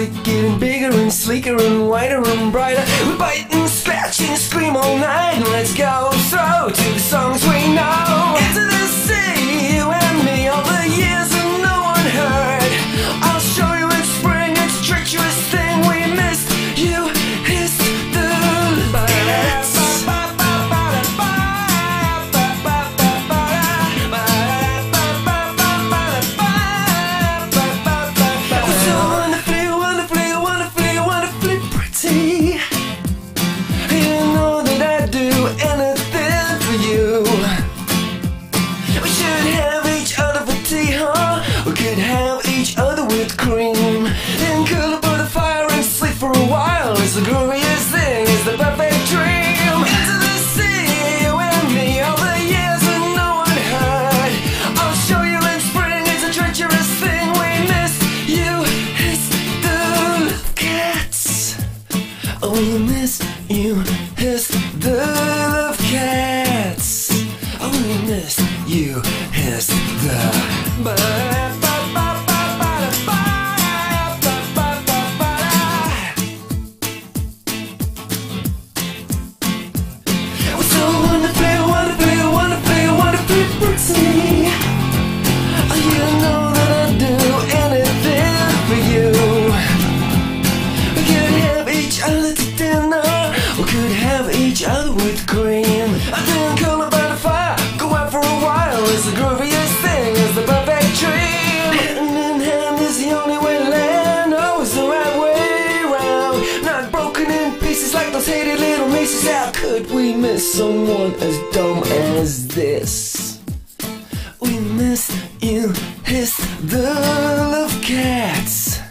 slick, getting bigger and sleeker and whiter and brighter. We bite and scratch and scream all night, and let's go throw to the songs we know. Into the sea, you and me, all the years that no one heard. I'll show you in spring, it's a treacherous thing. We missed you, hissed the cats. We could have each other with cream, then curl up by the fire and sleep for a while. It's the grooviest thing, it's the perfect dream. Into the sea, you and me, all the years that no one heard. I'll show you in spring, it's a treacherous thing. We miss you, it's the love cats. Oh, we miss you, it's the love cats. Oh, we miss you, it's the each other with cream. I didn't call it by the fire, go out for a while. It's the grooviest thing, it's the perfect dream. Hand in hand is the only way to land. Oh, it's the right way round. Not broken in pieces like those hated little nieces. How could we miss someone as dumb as this? We miss you, hiss the love cats.